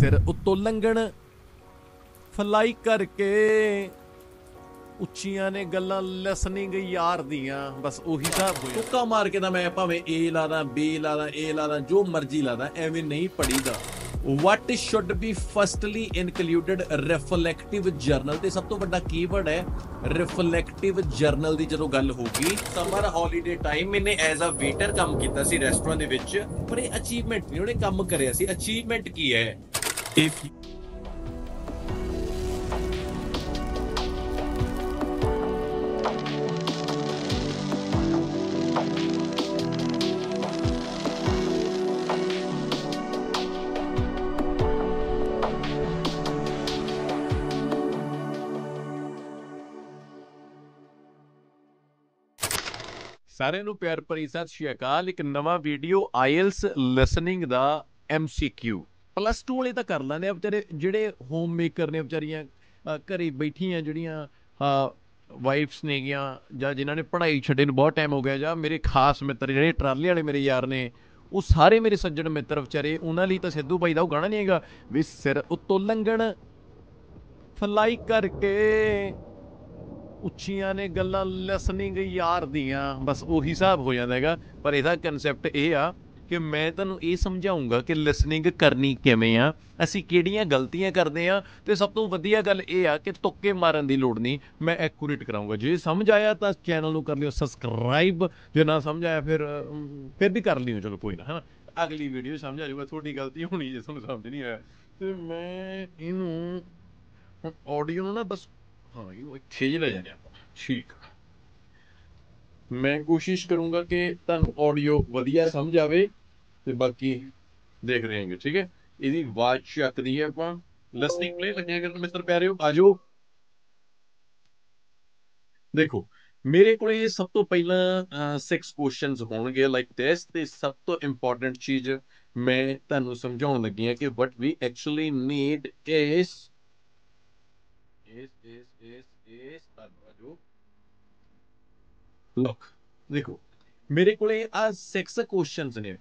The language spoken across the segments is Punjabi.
ਸਿਰ ਉੱਤੋਂ ਲੰਘਣ ਫਲਾਈ ਕਰਕੇ ਉੱਚੀਆਂ ਨੇ ਗੱਲਾਂ ਲਿਸਨਿੰਗ ਯਾਰ ਦੀਆਂ ਬਸ ਉਹੀ ਹਿਸਾਬ ਹੋਇਆ ਤੁੱਕਾ ਮਾਰ ਕੇ ਤਾਂ ਮੈਂ ਭਾਵੇਂ ਏ ਲਾਦਾ ਬੀ ਲਾਦਾ ਏ ਲਾਦਾ ਜੋ ਮਰਜ਼ੀ ਲਾਦਾ ਐਵੇਂ ਨਹੀਂ ਪੜੀਦਾ what should be firstly included reflective journal ਤੇ ਸਭ ਤੋਂ ਵੱਡਾ ਕੀਵਰਡ ਹੈ reflective journal ਦੀ ਜਦੋਂ ਗੱਲ ਹੋਗੀ ਸਮਰ ਹੌਲੀਡੇ ਟਾਈਮ ਮੈਨੇ ਐਜ਼ ਅ ਵੇਟਰ ਕੰਮ ਕੀਤਾ ਸੀ ਰੈਸਟੋਰੈਂਟ ਦੇ ਵਿੱਚ ਪਰ ਇਹ ਅਚੀਵਮੈਂਟ ਨਹੀਂ ਉਹਨੇ ਕੰਮ ਕਰਿਆ ਸੀ ਅਚੀਵਮੈਂਟ ਕੀ ਹੈ if ਸਾਰਿਆਂ ਨੂੰ ਪਿਆਰ ਭਰੀ ਸਤਿ ਸ਼੍ਰੀ ਅਕਾਲ ਇੱਕ ਨਵਾਂ ਵੀਡੀਓ ਆਇਲਸ ਲਿਸਨਿੰਗ ਦਾ MCQ +2 ਵਾਲੇ ਤਾਂ ਕਰ ਲੈਂਦੇ ਆ ਵਿਚਾਰੇ ਜਿਹੜੇ ਹੋਮ ਮੇਕਰ ਨੇ ਵਿਚਾਰੀਆਂ ਘਰੇ ਬੈਠੀਆਂ ਜਿਹੜੀਆਂ ਵਾਈਫਸ ਨੇਗੀਆਂ ਜਾਂ ਜਿਨ੍ਹਾਂ ਨੇ ਪੜ੍ਹਾਈ ਛੱਡੇ ਨੂੰ ਬਹੁਤ ਟਾਈਮ ਹੋ ਗਿਆ ਜਾਂ ਮੇਰੇ ਖਾਸ ਮਿੱਤਰ ਜਿਹੜੇ ਟਰਾਲੇ ਵਾਲੇ ਮੇਰੇ ਯਾਰ ਨੇ ਉਹ ਸਾਰੇ ਮੇਰੇ ਸੱਜਣ ਮਿੱਤਰ ਵਿਚਾਰੇ ਉਹਨਾਂ ਲਈ ਤਾਂ ਸਿੱਧੂ ਬਾਈ ਦਾ ਉਹ ਗਾਣਾ ਨਹੀਂ ਹੈਗਾ ਵੀ ਸਿਰ ਉੱਤੋਂ ਲੰਘਣ ਫਲਾਈ ਕਰਕੇ ਉੱਚੀਆਂ ਨੇ ਗੱਲਾਂ ਲਿਸਨਿੰਗ ਯਾਰ ਦੀਆਂ ਬਸ ਉਹੀ ਹਿਸਾਬ ਹੋ ਜਾਂਦਾ ਹੈਗਾ ਪਰ ਇਹਦਾ ਕਨਸੈਪਟ ਇਹ ਆ ਕਿ ਮੈਂ ਤੁਹਾਨੂੰ ਇਹ ਸਮਝਾਉਂਗਾ ਕਿ ਲਿਸਨਿੰਗ ਕਰਨੀ ਕਿਵੇਂ ਆ ਅਸੀਂ ਕਿਹੜੀਆਂ ਗਲਤੀਆਂ ਕਰਦੇ ਆ ਤੇ ਸਭ ਤੋਂ ਵਧੀਆ ਗੱਲ ਇਹ ਆ ਕਿ ਤੁੱਕੇ ਮਾਰਨ ਦੀ ਲੋੜ ਨਹੀਂ ਮੈਂ ਐਕੂਰੇਟ ਕਰਾਉਂਗਾ ਜੇ ਸਮਝ ਆਇਆ ਤਾਂ ਚੈਨਲ ਨੂੰ ਕਰ ਲਿਓ ਸਬਸਕ੍ਰਾਈਬ ਜੇ ਨਾ ਸਮਝ ਆਇਆ ਫਿਰ ਵੀ ਕਰ ਲਿਓ ਚਲੋ ਕੋਈ ਨਾ ਹੈ ਨਾ ਅਗਲੀ ਵੀਡੀਓ ਸਮਝ ਆ ਜਾਊਗਾ ਤੁਹਾਡੀ ਗਲਤੀ ਹੋਣੀ ਜੇ ਤੁਹਾਨੂੰ ਸਮਝ ਨਹੀਂ ਆਇਆ ਤੇ ਮੈਂ ਇਹਨੂੰ ਆਡੀਓ ਨੂੰ ਨਾ ਬਸ ਹਾਂ ਇਹ ਇੱਥੇ ਹੀ ਲੈ ਜਾਂਦੇ ਆਪਾਂ ਠੀਕ ਮੈਂ ਕੋਸ਼ਿਸ਼ ਕਰੂੰਗਾ ਕਿ ਤੁਹਾਨੂੰ ਆਡੀਓ ਵਧੀਆ ਸਮਝ ਆਵੇ ਤੇ ਬਾਕੀ ਦੇਖ ਰਹੇ ਹਾਂਗੇ ਠੀਕ ਹੈ ਇਹਦੀ ਆਵਾਜ਼ ਚੱਕਦੀ ਹੈ ਆਪਾਂ ਲਿਸਨਿੰਗ ਪਲੇ ਲੱਗਿਆ ਕਰ ਮਿੱਤਰ ਪਿਆਰਿਓ ਆਜੋ ਦੇਖੋ ਮੇਰੇ ਕੋਲੇ ਸਭ ਤੋਂ ਪਹਿਲਾਂ 6 ਕੁਐਸਚਨਸ ਹੋਣਗੇ ਲਾਈਕ ਦਿਸ ਤੇ ਸਭ ਤੋਂ ਇੰਪੋਰਟੈਂਟ ਚੀਜ਼ ਮੈਂ ਤੁਹਾਨੂੰ ਸਮਝਾਉਣ ਲੱਗੀ ਹਾਂ ਕਿ what we actually need is look ਦੇਖੋ ਮੇਰੇ ਕੋਲੇ ਆ 6 ਕੁਐਸਚਨਸ ਨੇ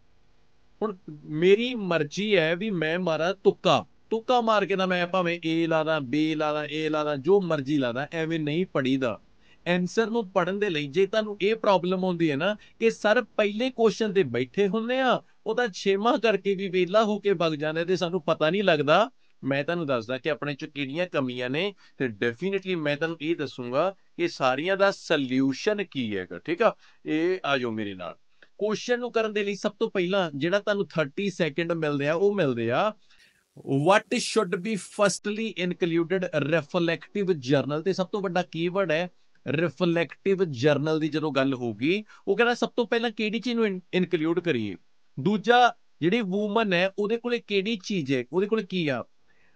ਹੁਣ ਮੇਰੀ ਮਰਜ਼ੀ ਹੈ ਵੀ ਮੈਂ ਮਾਰਾਂ ਤੁੱਕਾ ਮਾਰ ਕੇ ਤਾਂ ਮੈਂ ਭਾਵੇਂ ਏ ਲਾਦਾ ਬੀ ਲਾਦਾ ਏ ਲਾਦਾ ਜੋ ਮਰਜ਼ੀ ਲਾਦਾ ਐਵੇਂ ਨਹੀਂ ਪੜੀਦਾ ਐਂਸਰ ਨੂੰ ਪੜਨ ਦੇ ਲਈ ਜੇ ਤੁਹਾਨੂੰ ਇਹ ਪ੍ਰੋਬਲਮ ਆਉਂਦੀ ਹੈ ਨਾ ਕਿ ਸਰ ਪਹਿਲੇ ਕੁਐਸਚਨ ਤੇ ਬੈਠੇ ਹੁੰਦੇ ਆ ਉਹ ਤਾਂ ਛੇਵਾਂ ਕਰਕੇ ਵੀ ਵਿਹਲਾ ਹੋ ਕੇ ਵਗ ਜਾਂਦੇ ਤੇ ਸਾਨੂੰ ਪਤਾ ਨਹੀਂ ਲੱਗਦਾ ਮੈਂ ਤੁਹਾਨੂੰ ਦੱਸਦਾ ਕਿ ਆਪਣੇ ਚ ਕਿਹੜੀਆਂ ਕਮੀਆਂ ਨੇ ਤੇ ਡੈਫੀਨਿਟਲੀ ਮੈਂ ਤੁਹਾਨੂੰ ਇਹ ਦੱਸੂਗਾ ਕਿ ਸਾਰੀਆਂ ਦਾ ਸੋਲਿਊਸ਼ਨ ਕੀ ਹੈਗਾ ਠੀਕ ਆ ਇਹ ਆ ਜਾਓ ਮੇਰੇ ਨਾਲ ਕੁਐਸਚਨ ਨੂੰ ਕਰਨ ਦੇ ਲਈ ਸਭ ਤੋਂ ਪਹਿਲਾਂ ਜਿਹੜਾ ਤੁਹਾਨੂੰ 30 ਸੈਕਿੰਡ ਮਿਲਦੇ ਆ ਉਹ ਮਿਲਦੇ ਆ what should be firstly included reflective journal ਤੇ ਸਭ ਤੋਂ ਵੱਡਾ ਕੀਵਰਡ ਹੈ ਰਿਫਲੈਕਟਿਵ ਜਰਨਲ ਦੀ ਜਦੋਂ ਗੱਲ ਹੋਊਗੀ ਉਹ ਕਹਿੰਦਾ ਸਭ ਤੋਂ ਪਹਿਲਾਂ ਕਿਹੜੀ ਚੀਜ਼ ਨੂੰ ਇਨਕਲੂਡ ਕਰੀਏ ਦੂਜਾ ਜਿਹੜੀ ਵੂਮਨ ਹੈ ਉਹਦੇ ਕੋਲੇ ਕਿਹੜੀ ਚੀਜ਼ ਹੈ ਉਹਦੇ ਕੋਲੇ ਕੀ ਆ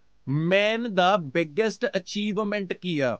ਮੈਨ ਦਾ ਬਿਗੇਸਟ ਅਚੀਵਮੈਂਟ ਕੀ ਆ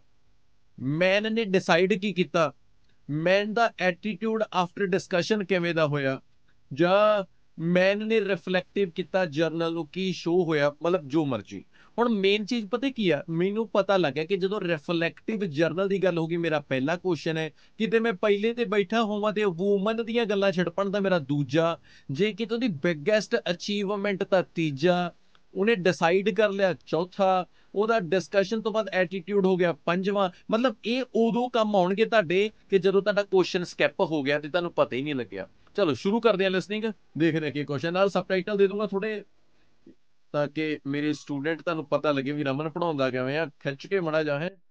ਮੈਨ ਨੇ ਡਿਸਾਈਡ ਕੀ ਕੀਤਾ ਮੈਨ ਦਾ ਐਟੀਟਿਊਡ ਆਫਟਰ ਡਿਸਕਸ਼ਨ ਕਿਵੇਂ ਦਾ ਹੋਇਆ ਜਾਂ ਮੈਨ ਨੇ ਰਿਫਲੈਕਟਿਵ ਕੀਤਾ ਜਰਨਲ ਨੂੰ ਕੀ ਸ਼ੋ ਹੋਇਆ ਮਤਲਬ ਜੋ ਮਰਜੀ ਹੁਣ ਮੇਨ ਚੀਜ਼ ਪਤਾ ਕੀ ਆ ਮੈਨੂੰ ਪਤਾ ਲੱਗਿਆ ਕਿ ਜਦੋਂ ਰਿਫਲੈਕਟਿਵ ਜਰਨਲ ਦੀ ਗੱਲ ਹੋਗੀ ਮੇਰਾ ਪਹਿਲਾ ਕੁਐਸਚਨ ਹੈ ਕਿਤੇ ਮੈਂ ਪਹਿਲੇ ਤੇ ਬੈਠਾ ਹੋਵਾਂ ਤੇ ਵੂਮਨ ਦੀਆਂ ਗੱਲਾਂ ਛਿੜਪਣ ਦਾ ਮੇਰਾ ਦੂਜਾ ਜੇ ਕਿਤੇ ਉਹਦੀ ਬਿਗੇਸਟ ਅਚੀਵਮੈਂਟ ਤਾਂ ਤੀਜਾ ਉਹਨੇ ਡਿਸਾਈਡ ਕਰ ਲਿਆ ਚੌਥਾ ਉਹਦਾ ਡਿਸਕਸ਼ਨ ਤੋਂ ਬਾਅਦ ਐਟੀਟਿਊਡ ਹੋ ਗਿਆ ਪੰਜਵਾਂ ਮਤਲਬ ਇਹ ਉਦੋਂ ਕੰਮ ਆਉਣਗੇ ਤੁਹਾਡੇ ਕਿ ਜਦੋਂ ਤੁਹਾਡਾ ਕੁਐਸਚਨ ਸਕਿਪ ਹੋ ਗਿਆ ਤੇ ਤੁਹਾਨੂੰ ਪਤਾ ਹੀ ਨਹੀਂ ਲੱਗਿਆ ਚਲੋ ਸ਼ੁਰੂ ਕਰਦੇ ਹਾਂ ਲਿਸਨਿੰਗ ਦੇਖਦੇ ਹਾਂ ਕੀ ਕੁਐਸਚਨ ਨਾਲ ਸਬਟਾਈਟਲ ਦੇ ਦੂੰਗਾ ਥੋੜੇ ਤਾਂ ਕਿ ਮੇਰੇ ਸਟੂਡੈਂਟ ਤੁਹਾਨੂੰ ਪਤਾ ਲੱਗੇ ਵੀ ਰਮਨ ਪੜਾਉਂਦਾ ਕਿਵੇਂ ਆ ਖਿੱਚ ਕੇ ਮੜਾ ਜਾ ਹੈ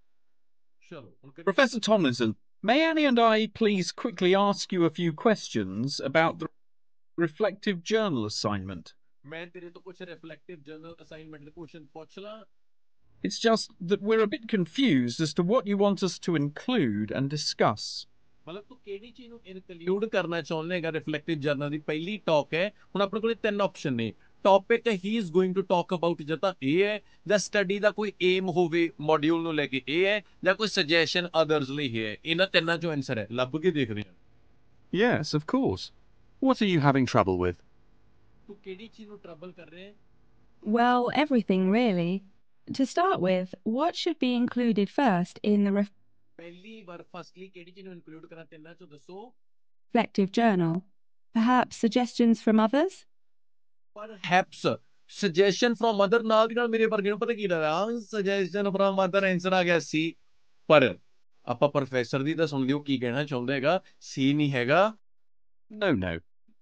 ਚਲੋ Professor Tomlinson, may Annie and I please quickly ask you a few questions about the reflective journal assignment? ਮੈਂ ਤੇਰੇ ਤੋਂ ਕੁਝ ਰਿਫਲੈਕਟਿਵ ਜਰਨਲ ਅਸਾਈਨਮੈਂਟ ਦੇ ਕੁਐਸਚਨ ਪੁੱਛ ਲਾਂ It's just that we're a bit confused as to what you want us to include and discuss. ਮਤਲਬ ਤੂੰ ਕਿਹੜੀ ਚੀਜ਼ ਨੂੰ ਇਨਕਲੂਡ ਕਰਨਾ ਚਾਹੁੰਦਾ ਹੈਗਾ ਰਿਫਲੈਕਟਿਵ ਜਰਨਲ ਦੀ ਪਹਿਲੀ ਟਾਕ ਹੈ ਹੁਣ ਆਪਣੇ ਕੋਲੇ 3 ਆਪਸ਼ਨ ਨੇ ਟੌਪਿਕ ਹੀ is going to talk about ਜਾਂ ਤਾਂ ਇਹ ਹੈ ਜਾਂ ਸਟੱਡੀ ਦਾ ਕੋਈ ਏਮ ਹੋਵੇ ਮੋਡਿਊਲ ਨੂੰ ਲੈ ਕੇ ਇਹ ਹੈ ਜਾਂ ਕੋਈ ਸੁਜੈਸ਼ਨ ਅਦਰਸ ਲਈ ਹੈ ਇਹਨਾਂ ਤਿੰਨਾਂ ਚੋਂ ਆਨਸਰ ਹੈ ਲੱਭ ਕੇ ਦੇਖਦੇ ਹਾਂ Yes, of course. What are you having trouble with? ਤੂੰ ਕਿਹੜੀ ਚੀਜ਼ ਨੂੰ ਟਰਬਲ ਕਰ ਰਿਹਾ ਹੈ Well, everything really. To start with, what should be included first in the ਪਹਿਲੀ ਵਾਰ ਫਸਟਲੀ ਕਿਹੜੀ ਚੀਜ਼ ਨੂੰ ਇਨਕਲੂਡ ਕਰਾਂ ਤਿੰਨਾਂ ਚੋਂ ਦੱਸੋ reflective journal? Perhaps suggestions from others? Perhaps suggestion from mother ਨਾਲ ਦੀ ਨਾਲ ਮੇਰੇ ਵਰਗੇ ਨੂੰ ਪਤਾ ਕੀ ਲੱਗਦਾ ਸੁਜੈਸ਼ਨ ਫਰੋਮ ਮਦਰ ਆਨਸਰ ਆ ਗਿਆ ਸੀ। ਪਰ ਆਪਾਂ ਪ੍ਰੋਫੈਸਰ ਦੀ ਤਾਂ ਸੁਣਦੇ ਹੋ ਕੀ ਕਹਿਣਾ ਚਾਹੁੰਦਾ ਹੈਗਾ, ਸੀ ਨਹੀਂ ਹੈਗਾ। No, no.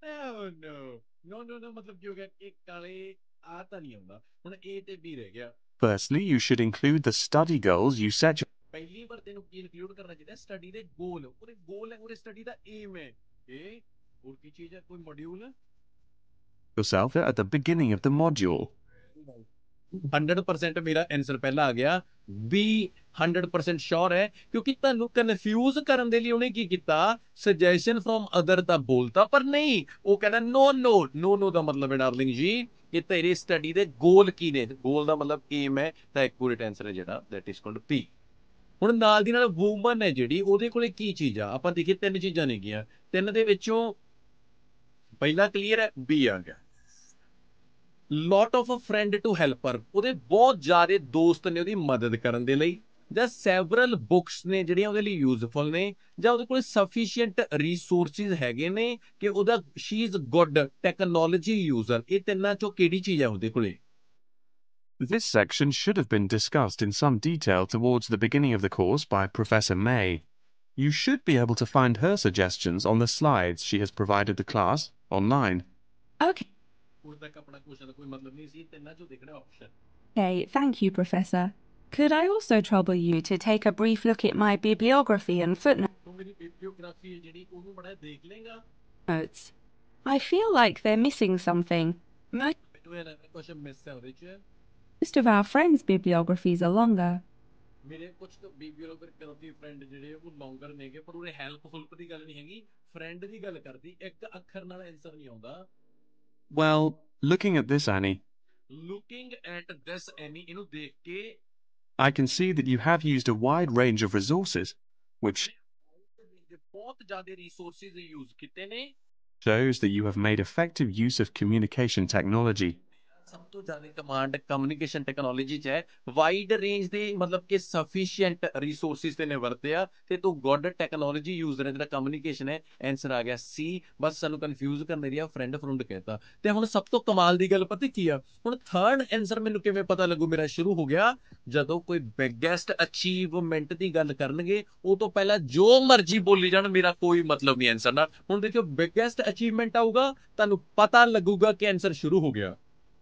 No, ਮਤਲਬ ਕੀ ਹੋ ਗਿਆ ਕਿ ਕਾਲੇ ਆ ਤਾਂ ਨਹੀਂ ਆਉਂਦਾ, ਹੁਣ A ਤੇ B ਰਹਿ ਗਿਆ। Firstly, you should include the study goals you set ਪਹਿਲੀ ਵਾਰ ਤੈਨੂੰ ਕੀ ਇਨਕਲੂਡ ਕਰਨਾ ਚਾਹੀਦਾ, ਸਟੱਡੀ ਦੇ ਗੋਲ। ਉਹਦੇ ਗੋਲ ਹੈ, ਉਹਦੇ ਸਟੱਡੀ ਦਾ ਏਮ ਹੈ। ਇਹ ਹੋਰ ਕੀ ਚੀਜ਼ ਹੈ, ਕੋਈ module? yourself at the beginning of the module. 100% ਮੇਰਾ ਆਨਸਰ ਪਹਿਲਾਂ ਆ ਗਿਆ। B 100% ਸ਼ੋਰ ਹੈ, ਕਿਉਂਕਿ ਤੁਹਾਨੂੰ ਕਨਫਿਊਜ਼ ਕਰਨ ਦੇ ਲਈ ਉਹਨੇ ਕੀ ਕੀਤਾ, ਸੁਜੈਸ਼ਨ ਫਰੋਮ ਅਦਰ ਤਾਂ ਬੋਲਤਾ, ਪਰ ਨਹੀਂ, ਉਹ ਕਹਿੰਦਾ ਨੋ ਦਾ ਮਤਲਬ ਹੈ ਡਾਰਲਿੰਗ ਜੀ ਕਿ ਤੇਰੀ ਸਟੱਡੀ ਦੇ ਗੋਲ ਕੀ ਨੇ। ਗੋਲ ਦਾ ਮਤਲਬ ਏਮ ਹੈ, ਤਾਂ ਐਕੂਰੇਟ ਆਨਸਰ ਹੈ ਜਿਹੜਾ ਦੈਟ ਇਜ਼ ਕਾਲਡ P। ਹੁਣ ਨਾਲ ਦੀ ਨਾਲ ਵੂਮਨ ਹੈ ਜਿਹੜੀ, ਉਹਦੇ ਕੋਲੇ ਕੀ ਚੀਜ਼ ਆ, ਆਪਾਂ ਦੇਖੀਏ 3 ਚੀਜ਼ਾਂ ਨੇਗੀਆਂ, 3 ਦੇ ਵਿੱਚੋਂ ਪਹਿਲਾ ਕਲੀਅਰ ਹੈ, B ਆ ਗਿਆ। lot of a friend to help her, ਉਹਦੇ ਬਹੁਤ ਜ਼ਿਆਦਾ ਦੋਸਤ ਨੇ ਉਹਦੀ ਮਦਦ ਕਰਨ ਦੇ ਲਈ, ਜਾਂ several books ਨੇ ਜਿਹੜੀਆਂ ਉਹਦੇ ਲਈ ਯੂਜ਼ਫੁਲ ਨੇ, ਜਾਂ ਉਹਦੇ ਕੋਲ sufficient resources ਹੈਗੇ ਨੇ ਕਿ ਉਹਦਾ she is good technology user। ਇਹ ਤਿੰਨਾਂ ਚੋਂ ਕਿਹੜੀ ਚੀਜ਼ ਹੈ ਉਹਦੇ ਕੋਲੇ? This section should have been discussed in some detail towards the beginning of the course by Professor May. You should be able to find her suggestions on the slides she has provided the class online. Okay. ਹੁਣ ਤੱਕ ਆਪਣਾ ਕੁਐਸਚਨ ਦਾ ਕੋਈ ਮਤਲਬ ਨਹੀਂ ਸੀ, ਤਿੰਨਾਂ ਚੋਂ ਦੇਖਣਾ option. Okay, thank you, Professor. Could I also trouble you to take a brief look at my bibliography and footnotes? ਤੂੰ ਮੇਰੀ ਬਿਬਲੀਓਗ੍ਰਾਫੀ ਹੈ ਜਿਹੜੀ, ਉਹਨੂੰ ਬੜਾ ਦੇਖ ਲੇਗਾ। I feel like they're missing something. ਮੈਨੂੰ ਇਹ ਲੱਗਦਾ ਕੁਝ ਮਿਸ ਹੈ ਉਹਦੇ ਚ। Most of our friends' bibliographies are longer. ਮੇਰੇ ਕੁਝ ਤਾਂ ਬਿਬਲੀਓਗ੍ਰਾਫੀ ਫਰੈਂਡ ਜਿਹੜੇ ਉਹ ਲੌਂਗਰ ਨੇਗੇ, ਪਰ ਉਹਨੇ ਹੈਲਪ ਦੀ ਗੱਲ ਨਹੀਂ ਹੈਗੀ, ਫਰੈਂਡ ਦੀ ਗੱਲ ਕਰਦੀ। ਇੱਕ ਅੱਖਰ ਨਾਲ ਆਨਸਰ ਨਹੀਂ ਆਉਂਦਾ। Well, looking at this, Annie, Looking at this, Annie, ਇਹਨੂੰ ਦੇਖ ਕੇ I can see that you have used a wide range of resources, which ਬਹੁਤ ਜ਼ਿਆਦਾ ਰਿਸੋਰਸਿਸ ਯੂਜ਼ ਕੀਤੇ ਨੇ। shows that you have made effective use of communication technology. ਸਭ ਤੋਂ ਜ਼ਿਆਦਾ ਕਮਾਂਡ ਕਮਿਊਨੀਕੇਸ਼ਨ ਟੈਕਨੋਲੋਜੀ 'ਚ ਹੈ। ਵਾਈਡ ਰੇਂਜ ਦੇ ਮਤਲਬ ਕਿ ਸਫੀਸ਼ੀਐਂਟ ਰਿਸੋਰਸਿਸ ਤੇ ਨੇ ਵਰਤਿਆ, ਤੇ ਤੂੰ ਗੁੱਡ ਟੈਕਨੋਲੋਜੀ ਯੂਜ਼ ਨੇ ਜਿਹੜਾ ਕਮਿਊਨੀਕੇਸ਼ਨ ਹੈ। ਆਨਸਰ ਆ ਗਿਆ C। ਬਸ ਸਾਨੂੰ ਕਨਫਿਊਜ਼ ਕਰਨ ਲਈ ਫਰੈਂਡ ਕਹਿਤਾ। ਤੇ ਹੁਣ ਸਭ ਤੋਂ ਕਮਾਲ ਦੀ ਗੱਲ ਪਤਾ ਕੀ ਆ, ਹੁਣ ਥਰਡ ਆਨਸਰ ਮੈਨੂੰ ਕਿਵੇਂ ਪਤਾ ਲੱਗੂ ਮੇਰਾ ਸ਼ੁਰੂ ਹੋ ਗਿਆ, ਜਦੋਂ ਕੋਈ ਬਿਗੈਸਟ ਅਚੀਵਮੈਂਟ ਦੀ ਗੱਲ ਕਰਨਗੇ, ਉਹ ਤੋਂ ਪਹਿਲਾਂ ਜੋ ਮਰਜ਼ੀ ਬੋਲੀ ਜਾਣ, ਮੇਰਾ ਕੋਈ ਮਤਲਬ ਨਹੀਂ ਆਨਸਰ ਨਾਲ। ਹੁਣ ਦੇਖਿਓ, ਬਿਗੈਸਟ ਅਚੀਵਮੈਂਟ ਆਊਗਾ, ਤੁਹਾਨੂੰ ਪਤਾ ਲੱਗੂਗਾ ਕਿ ਆਨਸਰ ਸ਼ੁਰੂ ਹੋ ਗਿਆ।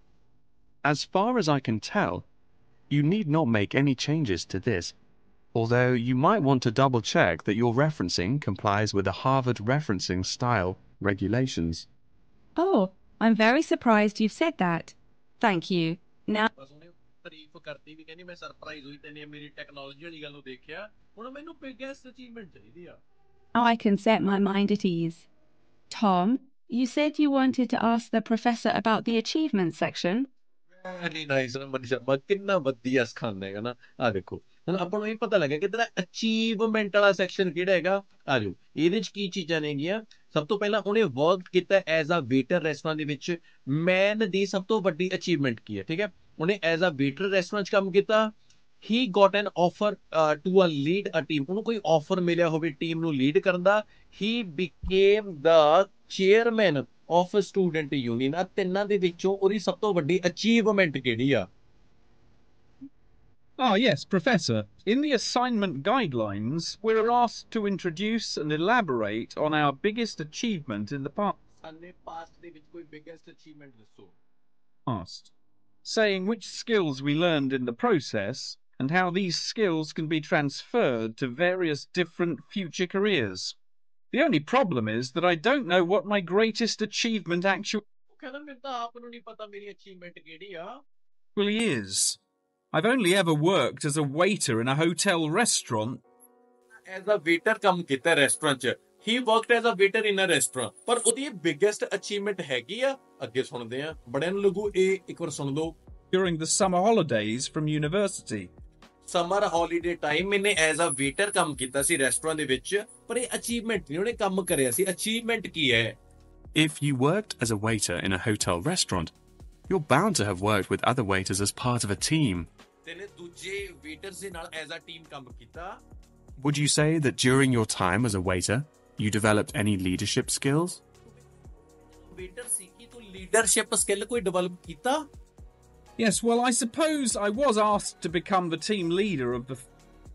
As far as I can tell, you need not make any changes to this, although you might want to double check that your referencing complies with the Harvard referencing style regulations. Oh, I'm very surprised you've said that. Thank you. Now, ਬਸ ਉਹਨੇ ਤਾਰੀਫ ਕਰਤੀ ਵੀ ਕਹਿੰਦੀ ਮੈਂ ਸਰਪ੍ਰਾਈਜ਼ ਹੋਈ ਤੈਨੇ ਮੇਰੀ ਟੈਕਨੋਲੋਜੀ ਵਾਲੀ ਗੱਲ ਨੂੰ ਦੇਖਿਆ, ਹੁਣ ਮੈਨੂੰ ਬਿਗੈਸਟ ਅਚੀਵਮੈਂਟ ਚਾਹੀਦੀ ਆ। now I can set my mind at ease. Tom, you said you wanted to ask the professor about the achievement section. Very nice Mani Sharma, ਕਿੰਨਾ ਵਧੀਆ ਸਿਖਾਉਂਦਾ ਹੈਗਾ ਨਾ। ਆ ਦੇਖੋ, ਹੁਣ ਆਪਾਂ ਨੂੰ ਇਹ ਪਤਾ ਲੱਗਿਆ ਕਿ ਤੇਰਾ ਅਚੀਵਮੈਂਟ ਵਾਲਾ ਸੈਕਸ਼ਨ ਕਿਹੜਾ ਹੈਗਾ। ਆ ਜਾਓ, ਇਹਦੇ ਚ ਕੀ ਚੀਜ਼ਾਂ ਨੇਗੀਆਂ। ਸਭ ਤੋਂ ਪਹਿਲਾਂ ਉਹਨੇ ਵਰਕ ਕੀਤਾ ਐਜ਼ ਅ ਵੇਟਰ ਰੈਸਟੋਰੈਂਟ ਦੇ ਵਿੱਚ। ਮੈਨ ਦੀ ਸਭ ਤੋਂ ਵੱਡੀ ਅਚੀਵਮੈਂਟ ਕੀ ਹੈ, ਠੀਕ ਹੈ, ਉਹਨੇ ਐਜ਼ ਅ ਵੇਟਰ ਰੈਸਟੋਰੈਂਟ 'ਚ ਕੰਮ ਕੀਤਾ। He got an offer to a lead a team, ਉਹਨੂੰ ਕੋਈ ਆਫਰ ਮਿਲਿਆ ਹੋਵੇ ਟੀਮ ਨੂੰ ਲੀਡ ਕਰਨ ਦਾ। He became the chairman of student union. ਆ ਤਿੰਨਾਂ ਦੇ ਵਿੱਚੋਂ ਉਹਦੀ ਸਭ ਤੋਂ ਵੱਡੀ ਅਚੀਵਮੈਂਟ ਕਿਹੜੀ ਆ? Ah, yes, Professor. In the assignment guidelines, we're asked to introduce and elaborate on our biggest achievement in the ਸਾਡੇ ਪਾਸਟ ਦੇ ਵਿੱਚ ਕੋਈ ਬਿਗੇਸਟ ਅਚੀਵਮੈਂਟ ਦੱਸੋ। past, saying which skills we learned in the process and how these skills can be transferred to various different future careers. The only problem is that I don't know what my greatest achievement ਕਹਿੰਦਾ ਮੈਨੂੰ ਤਾਂ ਆਪ ਨੂੰ ਨਹੀਂ ਪਤਾ ਮੇਰੀ ਅਚੀਵਮੈਂਟ ਕਿਹੜੀ ਆ। actually is. I've only ever worked as a waiter in a hotel restaurant. As a waiter ਕੰਮ ਕੀਤਾ ਰੈਸਟੋਰੈਂਟ 'ਚ। He worked as a waiter in a restaurant. ਪਰ ਉਹਦੀ ਬਿਗੇਸਟ ਅਚੀਵਮੈਂਟ ਹੈਗੀ ਆ, ਅੱਗੇ ਸੁਣਦੇ ਆ, ਬੜਿਆਂ ਨੂੰ ਲੱਗੂ ਇਹ, ਇੱਕ ਵਾਰ ਸੁਣ ਲਓ। During the summer holidays from university. Summer holiday time ਮੈਨੇ ਐਜ਼ ਅ ਵੇਟਰ ਕੰਮ ਕੀਤਾ ਸੀ ਰੈਸਟੋਰੈਂਟ ਦੇ ਵਿੱਚ, ਪਰ ਇਹ ਅਚੀਵਮੈਂਟ ਨਹੀਂ, ਉਹਨੇ ਕੰਮ ਕਰਿਆ ਸੀ। ਅਚੀਵਮੈਂਟ ਕੀ ਹੈ? If you worked as a waiter in a hotel restaurant, you're bound to have worked with other waiters as part of a team. ਤੈਨੇ ਦੂਜੇ ਵੇਟਰਸ ਦੇ ਨਾਲ ਐਜ਼ ਅ ਟੀਮ ਕੰਮ ਕੀਤਾ। Would you say that during your time as a waiter, you developed any leadership skills? Waiter ਸੀ ਕਿ ਤੂੰ ਲੀਡਰਸ਼ਿਪ ਸਕਿੱਲ ਕੋਈ ਡਿਵੈਲਪ ਕੀਤਾ? Yes, well, I suppose I was asked to become the team leader of the.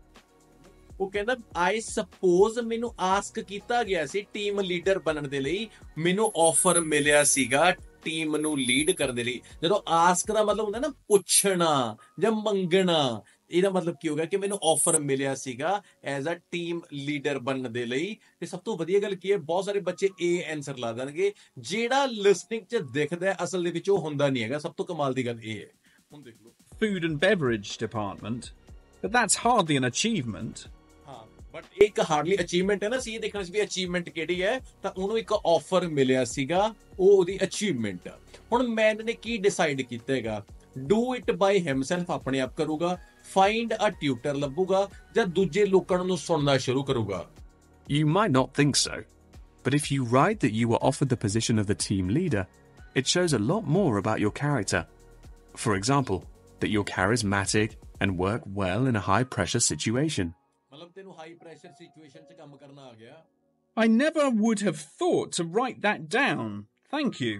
ਉਹ ਕਹਿੰਦਾ ਆਈ ਸਪੋਜ਼ ਮੈਨੂੰ ਆਸਕ ਕੀਤਾ ਗਿਆ ਸੀ ਟੀਮ ਲੀਡਰ ਬਣਨ ਦੇ ਲਈ, ਮੈਨੂੰ ਆਫਰ ਮਿਲਿਆ ਸੀਗਾ ਟੀਮ ਨੂੰ ਲੀਡ ਕਰਨ ਦੇ ਲਈ। ਜਦੋਂ ਆਸਕ ਦਾ ਮਤਲਬ ਹੁੰਦਾ ਨਾ ਪੁੱਛਣਾ ਜਾਂ ਮੰਗਣਾ, ਇਹਦਾ ਮਤਲਬ ਕੀ ਹੋਗਾ ਕਿ ਮੈਨੂੰ ਆਫਰ ਮਿਲਿਆ ਸੀਗਾ ਐਜ਼ ਅ ਟੀਮ ਲੀਡਰ ਬਣਨ ਦੇ ਲਈ। ਤੇ ਸਭ ਤੋਂ ਵਧੀਆ ਗੱਲ ਕੀ ਹੈ, ਬਹੁਤ ਸਾਰੇ ਬੱਚੇ ਇਹ ਆਨਸਰ ਲਾ ਦੇਣਗੇ, ਜਿਹੜਾ ਲਿਸਨਿੰਗ 'ਚ ਦਿਖਦਾ ਅਸਲ ਦੇ ਵਿੱਚ ਉਹ ਹੁੰਦਾ ਨਹੀਂ ਹੈਗਾ। ਸਭ ਤੋਂ ਕਮਾਲ ਦੀ ਗੱਲ ਇਹ ਹੈ, ਹੁਣ ਦੇਖ ਲਓ Food and beverage department, but that's hardly an achievement. ਹਾਂ, ਬਟ ਇੱਕ ਹਾਰਡਲੀ ਅਚੀਵਮੈਂਟ ਹੈ ਨਾ। ਸੀ ਇਹ ਦੇਖਣਾ ਸੀ ਵੀ ਅਚੀਵਮੈਂਟ ਕਿਹੜੀ ਹੈ, ਤਾਂ ਉਹਨੂੰ ਇੱਕ ਆਫਰ ਮਿਲਿਆ ਸੀਗਾ, ਉਹ ਉਹਦੀ ਅਚੀਵਮੈਂਟ ਆ। ਹੁਣ ਮੈਨ ਨੇ ਕੀ ਡਿਸਾਈਡ ਕੀਤਾ ਹੈਗਾ, ਡੂ ਇਟ ਬਾਈ ਹਿਮਸੈਲਫ, ਆਪਣੇ ਆਪ ਕਰੂਗਾ, ਫਾਈਂਡ ਅ ਟਿਊਟਰ ਲੱਭੂਗਾ, ਜਾਂ ਦੂਜੇ ਲੋਕਾਂ ਨੂੰ ਸੁਣਨਾ ਸ਼ੁਰੂ ਕਰੂਗਾ। You might not think so, but if you write that you were offered the position of the team leader, it shows a lot more about your character. For example, that you're charismatic and work well in a high-pressure situation. ਮਤਲਬ ਤੈਨੂੰ ਹਾਈ ਪ੍ਰੈਸ਼ਰ ਸਿਚੁਏਸ਼ਨ 'ਚ ਕੰਮ ਕਰਨਾ ਆ ਗਿਆ। I never would have thought to write that down. Thank you.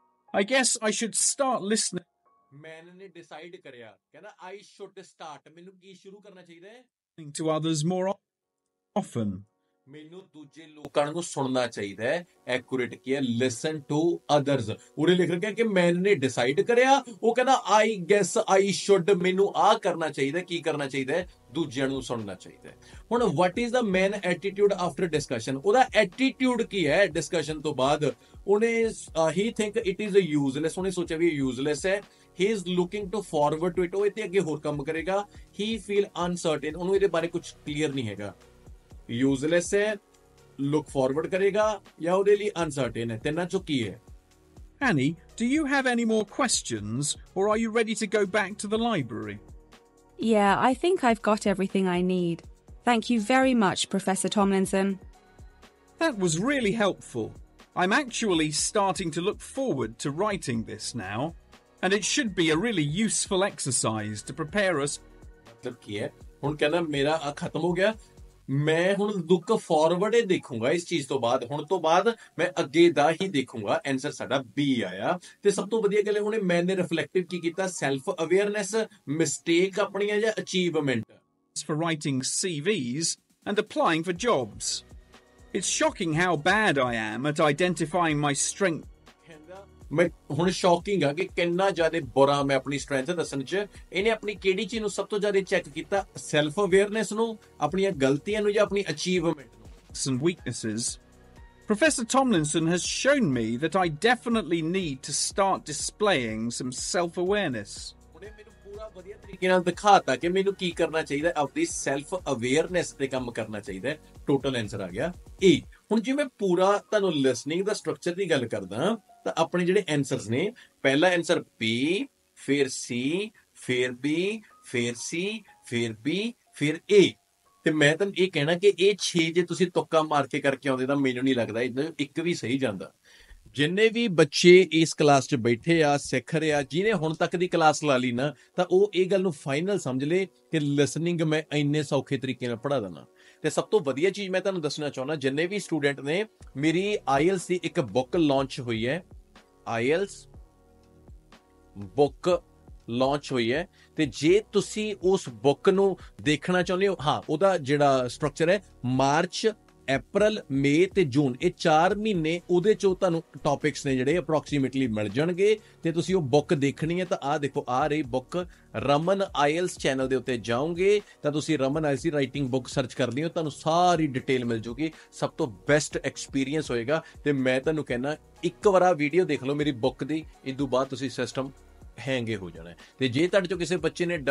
I guess I should start listening ਮੈਨ ਨੇ ਡਿਸਾਈਡ ਕਰਿਆ, ਕਹਿੰਦਾ ਆਈ ਸ਼ੁੱਡ ਸਟਾਰਟ, ਮੈਨੂੰ ਕੀ ਸ਼ੁਰੂ ਕਰਨਾ ਚਾਹੀਦਾ ਹੈ, to others more often. ਮੈਨੂੰ ਦੂਜੇ ਲੋਕਾਂ ਨੂੰ ਸੁਣਨਾ ਚਾਹੀਦਾ ਹੈ। ਐਕੂਰੇਟ ਕੀ ਹੈ, ਲਿਸਨ ਟੂ ਅਦਰਸ। ਉਹਨੇ ਲਿਖ ਰੱਖਿਆ ਕਿ ਮੈਨ ਨੇ ਡਿਸਾਈਡ ਕਰਿਆ, ਉਹ ਕਹਿੰਦਾ ਆਈ ਗੈਸ ਆਈ ਸ਼ੁੱਡ, ਮੈਨੂੰ ਆਹ ਕਰਨਾ ਚਾਹੀਦਾ। ਕੀ ਕਰਨਾ ਚਾਹੀਦਾ ਹੈ, ਦੂਜਿਆਂ ਨੂੰ ਸੁਣਨਾ ਚਾਹੀਦਾ ਹੈ। ਹੁਣ what is the man attitude after discussion, ਉਹਦਾ ਐਟੀਟਿਊਡ ਕੀ ਹੈ ਡਿਸਕਸ਼ਨ ਤੋਂ ਬਾਅਦ। ਉਹਨੇ he think it is useless, ਉਹਨੇ ਸੋਚਿਆ ਵੀ ਯੂਜ਼ਲੈਸ ਹੈ। he is looking to forward to it, ਉਹ ਇਹਦੇ ਅੱਗੇ ਹੋਰ ਕੰਮ ਕਰੇਗਾ। he feel uncertain, ਉਹਨੂੰ ਇਹਦੇ ਬਾਰੇ ਕੁਝ ਕਲੀਅਰ ਨਹੀਂ ਹੈਗਾ। ਯੂਜ਼ਲੈਸ ਹੈ, ਲੁੱਕ ਫਾਰਵਰਡ ਕਰੇਗਾ, ਜਾਂ ਉਹਦੇ ਲਈ ਅਨਸਰਟੇਨ ਹੈ। ਤਿੰਨਾਂ ਚੋਂ ਕੀ ਹੈ? Annie, do you have any more questions, or are you ready to go back to the library? Yeah, I think I've got everything I need. Thank you very much, Professor Tomlinson. That was really helpful. I'm actually starting to look forward to writing this now, and it should be a really useful exercise to prepare us. ਮਤਲਬ ਕੀ ਹੈ, ਹੁਣ ਕਹਿੰਦਾ ਮੇਰਾ ਖਤਮ ਹੋ ਗਿਆ, ਮੈਂ ਹੁਣ ਲੁੱਕ ਫਾਰਵਰਡ ਹੀ ਦੇਖੂੰਗਾ ਇਸ ਚੀਜ਼ ਤੋਂ ਬਾਅਦ। ਹੁਣ ਤੋਂ ਬਾਅਦ ਮੈਂ ਅੱਗੇ ਦਾ ਹੀ ਦੇਖੂੰਗਾ। ਆਨਸਰ ਸਾਡਾ ਬੀ ਆਇਆ। ਤੇ ਸਭ ਤੋਂ ਵਧੀਆ ਗੱਲ ਉਹਨੇ ਮੈਨੇ ਰਿਫਲੈਕਟਿਵ ਕੀ ਕੀਤਾ, ਸੈਲਫ ਅਵੇਅਰਨੈਸ, ਮਿਸਟੇਕ ਆਪਣੀਆਂ ਜਾਂ achievement. For writing CVs and applying for jobs. It's shocking how bad I am at identifying my strength. ਮੈਂ ਹੁਣ ਸ਼ੌਕਿੰਗ ਆ ਕਿ ਕਿੰਨਾ ਜ਼ਿਆਦਾ ਬੁਰਾ ਮੈਂ ਆਪਣੀ ਸਟਰੈਂਥ ਦੱਸਣ 'ਚ। ਇਹਨੇ ਆਪਣੀ ਕਿਹੜੀ ਚੀਜ਼ ਨੂੰ ਸਭ ਤੋਂ ਜ਼ਿਆਦਾ ਚੈੱਕ ਕੀਤਾ, ਸੈਲਫ ਅਵੇਅਰਨੈਸ ਨੂੰ, ਆਪਣੀਆਂ ਗਲਤੀਆਂ ਨੂੰ, ਜਾਂ ਆਪਣੀ ਅਚੀਵਮੈਂਟ ਨੂੰ। And weaknesses. Professor Tomlinson has shown me that I definitely need to start displaying some self-awareness. ਉਹਨੇ ਮੈਨੂੰ ਪੂਰਾ ਵਧੀਆ ਤਰੀਕੇ ਨਾਲ ਦਿਖਾਤਾ ਕਿ ਮੈਨੂੰ ਕੀ ਕਰਨਾ ਚਾਹੀਦਾ, ਆਪਣੀ ਸੈਲਫ ਅਵੇਅਰਨੈਸ ਤੇ ਕੰਮ ਕਰਨਾ ਚਾਹੀਦਾ। ਟੋਟਲ ਆਨਸਰ ਆ ਗਿਆ ਏ। ਹੁਣ ਜੇ ਮੈਂ ਪੂਰਾ ਤੁਹਾਨੂੰ ਲਿਸਨਿੰਗ ਦਾ ਸਟਰਕਚਰ ਦੀ ਗੱਲ ਕਰਦਾ, ਤਾਂ ਆਪਣੇ ਜਿਹੜੇ ਆਨਸਰਸ ਨੇ, ਪਹਿਲਾ ਆਨਸਰ ਬੀ, ਫਿਰ ਸੀ, ਫਿਰ ਬੀ, ਫਿਰ ਸੀ, ਫਿਰ ਬੀ, ਫਿਰ ਏ। ਤੇ ਮੈਂ ਤੁਹਾਨੂੰ ਇਹ ਕਹਿਣਾ ਕਿ ਇਹ 6 ਜੇ ਤੁਸੀਂ ਤੁੱਕਾ ਮਾਰ ਕੇ ਕਰਕੇ ਆਉਂਦੇ ਤਾਂ ਮੈਨੂੰ ਨਹੀਂ ਲੱਗਦਾ ਇਹਦਾ ਇੱਕ ਵੀ ਸਹੀ ਜਾਂਦਾ। ਜਿੰਨੇ ਵੀ ਬੱਚੇ ਇਸ ਕਲਾਸ 'ਚ ਬੈਠੇ ਆ, ਸਿੱਖ ਰਹੇ ਆ, ਜਿਹਨੇ ਹੁਣ ਤੱਕ ਦੀ ਕਲਾਸ ਲਾ ਲਈ ਨਾ, ਤਾਂ ਉਹ ਇਹ ਗੱਲ ਨੂੰ ਫਾਈਨਲ ਸਮਝ ਲੇ ਕਿ ਲਿਸਨਿੰਗ ਮੈਂ ਇੰਨੇ ਸੌਖੇ ਤਰੀਕੇ ਨਾਲ ਪੜ੍ਹਾ ਦਿੰਦਾ। ਤੇ ਸਭ ਤੋਂ ਵਧੀਆ ਚੀਜ਼ ਮੈਂ ਤੁਹਾਨੂੰ ਦੱਸਣਾ ਚਾਹੁੰਦਾ, ਜਿੰਨੇ ਵੀ ਸਟੂਡੈਂਟ ਨੇ, ਮੇਰੀ ਆਈਐਲਸ ਦੀ ਇੱਕ ਬੁੱਕ ਲਾਂਚ ਹੋਈ ਹੈ, ਆਈਐਲਸ ਬੁੱਕ ਲਾਂਚ ਹੋਈ ਹੈ। ਤੇ ਜੇ ਤੁਸੀਂ ਉਸ ਬੁੱਕ ਨੂੰ ਦੇਖਣਾ ਚਾਹੁੰਦੇ ਹੋ, ਹਾਂ, ਉਹਦਾ ਜਿਹੜਾ ਸਟਰਕਚਰ ਹੈ, ਮਾਰਚ, ਅਪ੍ਰੈਲ, ਮਈ ਤੇ ਜੂਨ, ਇਹ 4 ਮਹੀਨੇ ਉਹਦੇ ਚੋਂ ਤੁਹਾਨੂੰ ਟੌਪਿਕਸ ਨੇ ਜਿਹੜੇ ਅਪਰੋਕਸੀਮੇਟਲੀ ਮਿਲ ਜਾਣਗੇ। ਤੇ ਤੁਸੀਂ ਉਹ ਬੁੱਕ ਦੇਖਣੀ ਹੈ ਤਾਂ ਆਹ ਦੇਖੋ, ਆ ਰਹੀ ਬੁੱਕ। ਰਮਨ ਆਈਐਲਸ ਚੈਨਲ ਦੇ ਉੱਤੇ ਜਾਓਗੇ ਤਾਂ ਤੁਸੀਂ ਰਮਨ ਆਈਐਲਸ ਦੀ ਰਾਈਟਿੰਗ ਬੁੱਕ ਸਰਚ ਕਰ ਲਿਓ, ਤੁਹਾਨੂੰ ਸਾਰੀ ਡਿਟੇਲ ਮਿਲ ਜੂਗੀ। ਸਭ ਤੋਂ ਬੈਸਟ ਐਕਸਪੀਰੀਅੰਸ ਹੋਏਗਾ। ਤੇ ਮੈਂ ਤੁਹਾਨੂੰ ਕਹਿੰਦਾ, ਇੱਕ ਵਾਰ ਆ ਵੀਡੀਓ ਦੇਖ ਲਓ ਮੇਰੀ ਬੁੱਕ ਦੀ, ਇਸ ਤੋਂ ਬਾਅਦ ਤੁਸੀਂ ਸਿਸਟਮ ਹੈਂਗੇ ਹੋ ਜਾਣਾ। ਤੇ ਜੇ ਤੁਹਾਡੇ ਚੋਂ ਕਿਸੇ ਬੱਚੇ ਨੇ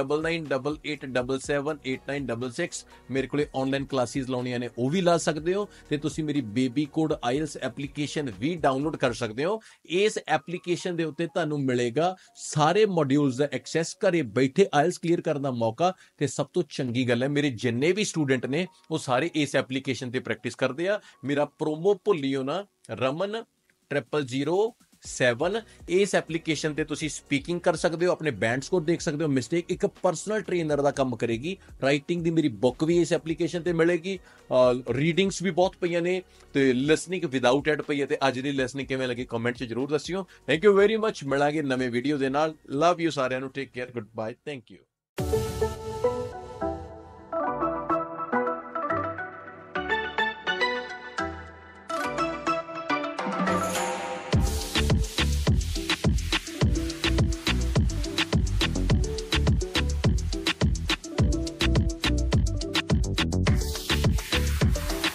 9988778966 ਮੇਰੇ ਕੋਲੇ ਆਨਲਾਈਨ ਕਲਾਸਿਸ ਲਾਉਣੀਆਂ ਨੇ, ਉਹ ਵੀ ਲਾ ਸਕਦੇ ਹੋ। ਤੇ ਤੁਸੀਂ ਮੇਰੀ ਬੇਬੀ ਕੋਡ ਆਈਐਲਸ ਐਪਲੀਕੇਸ਼ਨ ਵੀ ਡਾਊਨਲੋਡ ਕਰ ਸਕਦੇ ਹੋ। ਇਸ ਐਪਲੀਕੇਸ਼ਨ ਦੇ ਉੱਤੇ ਤੁਹਾਨੂੰ ਮਿਲੇਗਾ ਸਾਰੇ ਮੋਡਿਊਲਸ ਦਾ ਐਕਸੈਸ, ਘਰੇ ਬੈਠੇ ਆਈਐਲਸ ਕਲੀਅਰ ਕਰਨ ਦਾ ਮੌਕਾ। ਤੇ ਸਭ ਤੋਂ ਚੰਗੀ ਗੱਲ ਹੈ, ਮੇਰੇ ਜਿੰਨੇ ਵੀ ਸਟੂਡੈਂਟ ਨੇ ਉਹ ਸਾਰੇ ਇਸ ਐਪਲੀਕੇਸ਼ਨ ਤੇ ਪ੍ਰੈਕਟਿਸ ਕਰਦੇ ਆ। ਮੇਰਾ ਪ੍ਰੋਮੋ ਭੁੱਲਿਓ ਨਾ, ਰਮਨ 000 7 ਇਸ ਐਪਲੀਕੇਸ਼ਨ ਤੇ ਤੁਸੀਂ ਸਪੀਕਿੰਗ ਕਰ ਸਕਦੇ ਹੋ, ਆਪਣੇ ਬੈਂਡ ਸਕੋਰ ਦੇਖ ਸਕਦੇ ਹੋ। ਮਿਸਟੇਕ ਇੱਕ ਪਰਸਨਲ ਟ੍ਰੇਨਰ ਦਾ ਕੰਮ ਕਰੇਗੀ। ਰਾਈਟਿੰਗ ਦੀ ਮੇਰੀ ਬੁੱਕ ਵੀ ਇਸ ਐਪਲੀਕੇਸ਼ਨ ਤੇ ਮਿਲੇਗੀ, ਰੀਡਿੰਗਸ ਵੀ ਬਹੁਤ ਪਈਆਂ ਨੇ, ਤੇ ਲਿਸਨਿੰਗ ਵਿਦਆਊਟ ਐਡ ਪਈ ਹੈ। ਤੇ ਅੱਜ ਦੀ ਲਿਸਨਿੰਗ ਕਿਵੇਂ ਲੱਗੀ ਕਮੈਂਟ 'ਚ ਜ਼ਰੂਰ ਦੱਸਿਓ। Thank you very much. ਮਿਲਾਂਗੇ ਨਵੇਂ ਵੀਡੀਓ ਦੇ ਨਾਲ। ਲਵ ਯੂ ਸਾਰਿਆਂ ਨੂੰ। Take care. Good bye. Thank you.